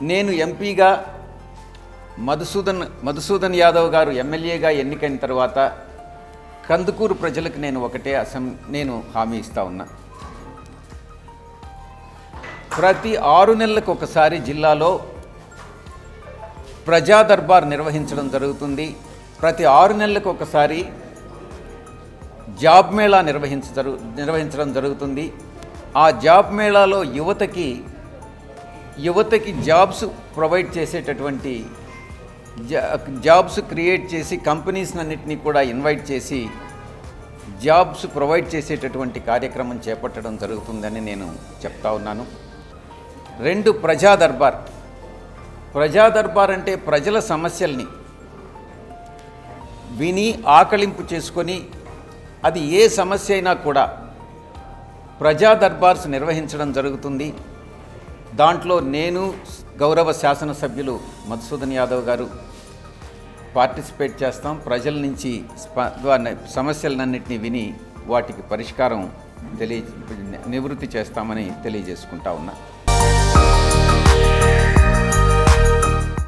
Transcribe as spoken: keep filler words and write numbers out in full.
నేను ఎంపీగా మధుసూదన్ మధుసూదన్ యాదవ్ గారు ఎమ్మెల్యేగా ఎన్నికైన తర్వాత కందుకూరు ప్రజలకు నేను ఒకటే అసం నేను హామీ ఇస్తా ఉన్నా. ప్రతి ఆరు నెలలకు ఒకసారి జిల్లాలో ప్రజా దర్బార్ నిర్వహించడం జరుగుతుంది. ప్రతి ఆరు నెలలకు ఒకసారి జాబ్ మేళా నిర్వహించ జరు నిర్వహించడం జరుగుతుంది. ఆ జాబ్ మేళాలో యువతకి యువతకి జాబ్స్ ప్రొవైడ్ చేసేటటువంటి జాబ్స్ క్రియేట్ చేసి కంపెనీస్ అన్నింటినీ కూడా ఇన్వైట్ చేసి జాబ్స్ ప్రొవైడ్ చేసేటటువంటి కార్యక్రమం చేపట్టడం జరుగుతుందని నేను చెప్తా ఉన్నాను. రెండు, ప్రజా దర్బార్. ప్రజా దర్బార్ అంటే ప్రజల సమస్యల్ని విని ఆకళింపు చేసుకొని అది ఏ సమస్య అయినా కూడా ప్రజా దర్బార్స్ నిర్వహించడం జరుగుతుంది. దాంట్లో నేను గౌరవ శాసనసభ్యులు మధుసూదన్ యాదవ్ గారు పార్టిసిపేట్ చేస్తాం. ప్రజల నుంచి సమస్యలన్నింటినీ విని వాటికి పరిష్కారం తెలియ నివృత్తి చేస్తామని తెలియజేసుకుంటా ఉన్నా.